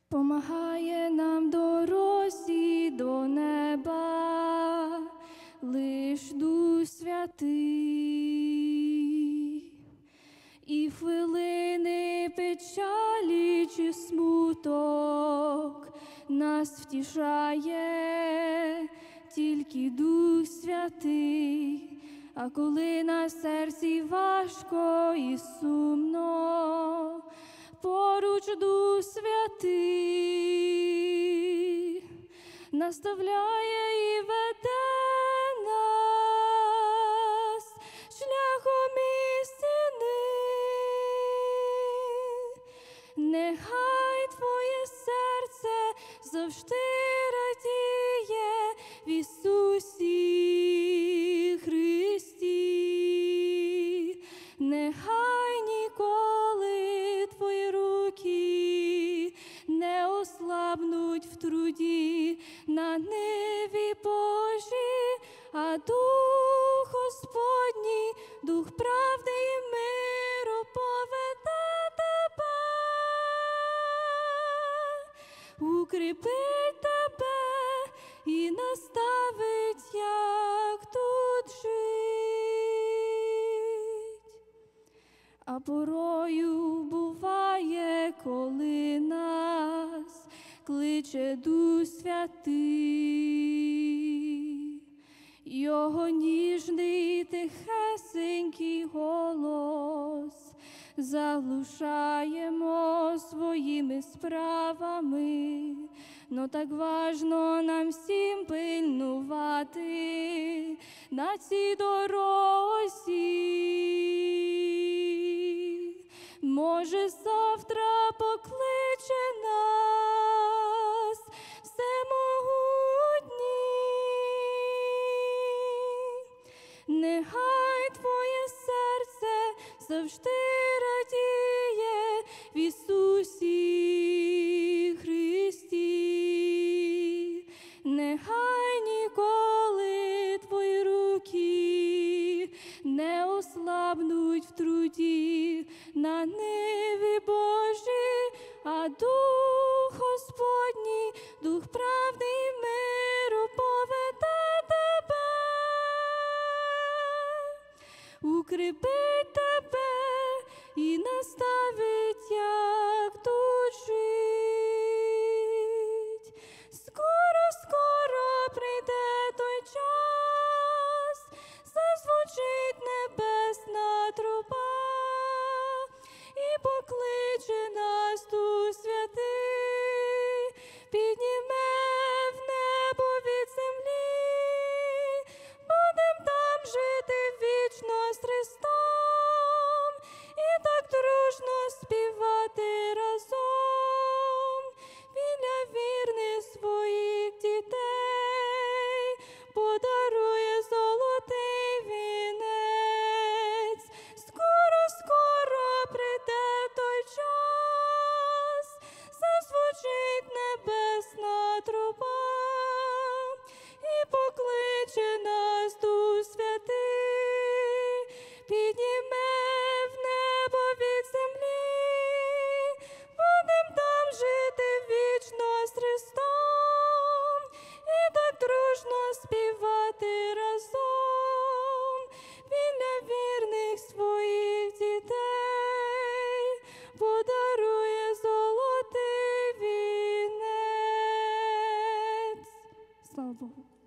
Помагає нам дорозі до неба лиш Дух Святий, і в хвилини печалі чи смуток нас втішає тільки Дух Святий. А коли на серці важко і сумно, поруч Дух Святий наставляє і веде нас шляхом істини. Нехай твоє серце завжди радіє в Ісусі Христі. Нехай ніколи твої руки не ослабнуть в труді на ниві Божій, а Дух Господній, Дух правди і миру поведе тебе, укріпить тебе і наставить, як тут жить. А порою буває, коли нас кличе Дух Святий, Його ніжний тихесенький голос заглушаємо своїми справами. Но так важно нам всім пильнувати на цій дорозі. Може, завтра покличе нас Всемогутній. Нехай твоє серце завжди радіє в Ісусі Христі. Нехай ніколи твої руки не ослабнуть в труді на ниві Божій, а Дух Господній, Дух правди і миру поведе тебе, укріпить тебе і наставить, як тут жить. Скоро прийде той час, зазвучить небесна труба, і покличе нас Дух Святий, підніме в небо від землі. Будем там жити вічно з Христом, і так дружно співати разом біля вірних своїх дітей, подарує золотий вінець. Скоро прийде той час, зазвучить небесна труба, і покличе нас Дух Святий, підніме в небо від землі. Будем там жити вічно з Христом, і так дружно співати разом біля вірних своїх дітей, подарує золотий вінець. Слава Богу.